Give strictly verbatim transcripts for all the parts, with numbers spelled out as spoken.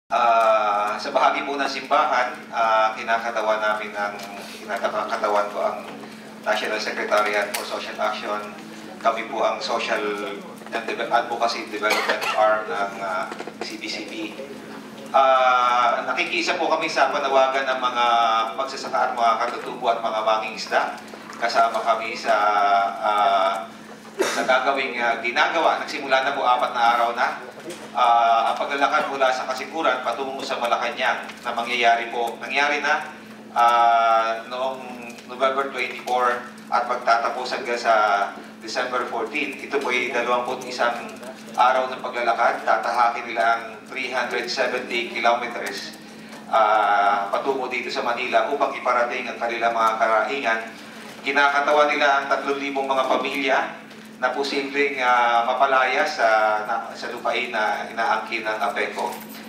Uh, sa bahagi po ng simbahan, uh, kinakatawan namin ng kinakatawan ko ang National Secretariat for Social Action. Kami po ang Social and Advocacy Development Arm ng uh, C B C B. Uh, nakikisa po kami sa panawagan ng mga magsasaka at mga katutubo at mga mangingisda. Kasama kami sa uh, sa gagawing uh, ginagawa. Nagsimula na po apat na araw na. Uh, ang paglalakad mula sa Kasiguran patungo sa Malacanang na mangyayari po, nangyari na uh, noong November twenty-four at magtatapos hanggang sa December fourteen. Ito po ay dalawampu't isang araw ng paglalakad. Tatahakin nila ang three hundred seventy kilometers uh, patungo dito sa Manila upang iparating ang kanilang mga karahingan. Kinakatawan nila ang tatlong libong mga pamilya na posibleng uh, mapalaya sa, na, sa lupain na inaangkin ng APECO.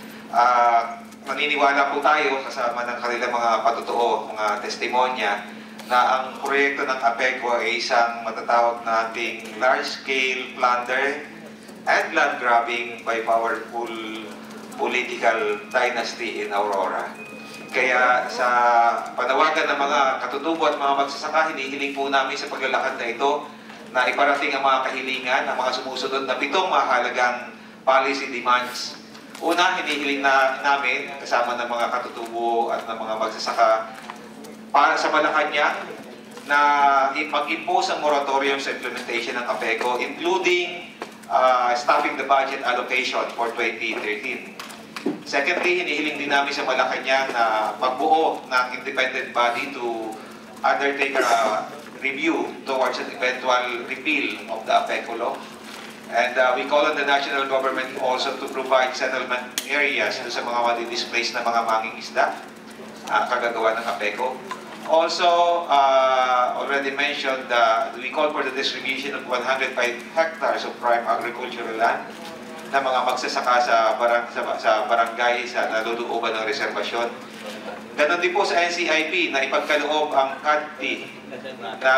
Uh, maniniwala po tayo kasama ng kanilang mga patotoo, mga testimonya, na ang proyekto ng APECO ay isang matatawag nating large-scale plunder and land grabbing by powerful political dynasty in Aurora. Kaya sa panawagan ng mga katutubo at mga magsasaka, hinihiling po namin sa paglalakad na ito na iparating ang mga kahilingan ng mga sumusunod na pitong mahalagang policy demands. Una, hinihiling na namin kasama ng mga katutubo at ng mga magsasaka para sa Malacanang na mag-impose ang moratorium sa implementation ng APECO, including uh, stopping the budget allocation for twenty thirteen. Secondly, hinihiling din namin sa Malacanang na magbuo ng independent body to undertake a review towards an eventual repeal of the APECO law. And uh, we call on the national government also to provide settlement areas sa mga madi-displaced na mga mangingisda, uh, kagagawa ng APECO. Also, uh, already mentioned, uh, we call for the distribution of one hundred five hectares of prime agricultural land na mga magsasaka sa, barang, sa, sa barangay sa nalulooban ng reservasyon. Ganon din po sa N C I P na ipagkaloob ang C A D P na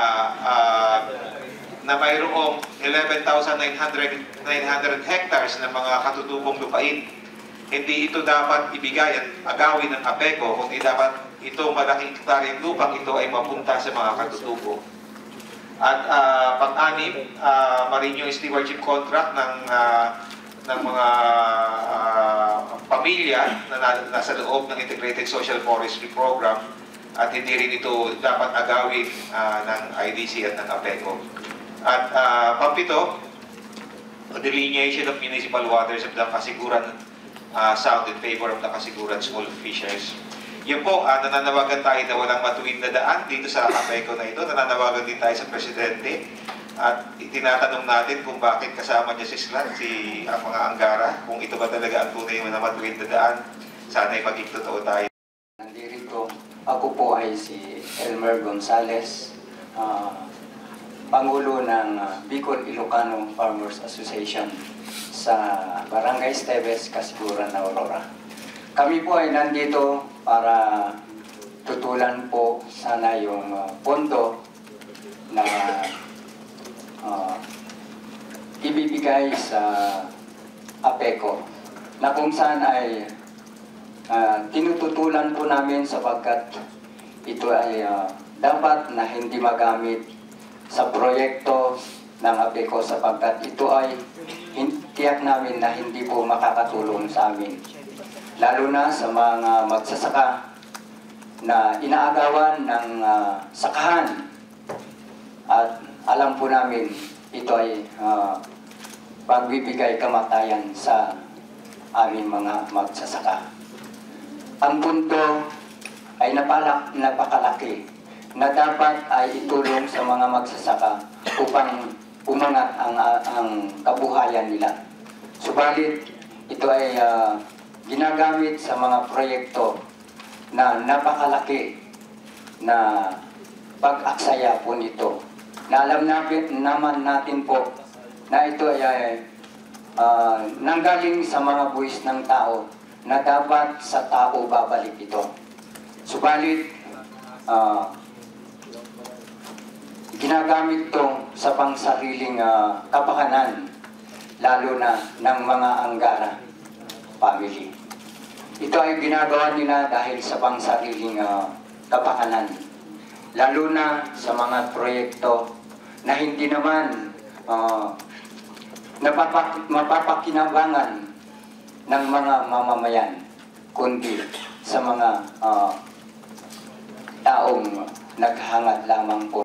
uh, na mayroong eleven thousand nine hundred hectares na mga katutubong lupain. Hindi ito dapat ibigay at agawin ng APECO, kundi dapat ito malaking hektaryang lupang ito ay mapunta sa mga katutubo. At uh, pang-anim, uh, Marino Stewardship Contract ng uh, ng mga uh, pamilya na nasa loob ng Integrated Social Forestry Program, at hindi rin ito dapat agawin uh, ng I D C at ng APECO. At uh, pampito, delineation of municipal waters of the Kasiguran uh, Sound in favor of the Kasiguran Small Fishers. Yun po, uh, nananawagan tayo na walang matuwid na daan dito sa APECO na ito. Nananawagan din tayo sa Presidente. At tinatanong natin kung bakit kasama niya si Slan, si ang mga Anggara, kung ito ba talaga ang tunay na matuwid na daan. Sana'y maging totoo tayo. Nandito, ako po ay si Elmer Gonzales, uh, Pangulo ng uh, Bicol Ilocano Farmers Association sa Barangay Esteves, Kasiguran, Aurora. Kami po ay nandito para tutulan po sana yung uh, pondo na uh, ibibigay sa APECO na kung saan ay uh, tinututulan po namin sapagkat ito ay uh, dapat na hindi magamit sa proyekto ng APECO sapagkat ito ay tiyak namin na hindi po makakatulong sa amin. Lalo na sa mga magsasaka na inaagawan ng uh, sakahan. At alam po namin ito ay uh, pagbibigay kamatayan sa aming mga magsasaka. Ang punto ay napalak, napakalaki na dapat ay itulong sa mga magsasaka upang umangat ang, ang kabuhayan nila. Subalit, ito ay uh, ginagamit sa mga proyekto na napakalaki na pag-aksaya po nito. Na alam natin, naman natin po na ito ay uh, nanggaling sa mga buwis ng tao na dapat sa tao babalik ito. Subalit, uh, ginagamit ito sa pangsariling uh, kapakanan, lalo na ng mga Anggara family. ito ay ginagawa nila dahil sa pangsariling uh, kapakanan. Lalo na sa mga proyekto na hindi naman uh, napapak mapapakinabangan ng mga mamamayan, kundi sa mga uh, taong naghangad lamang po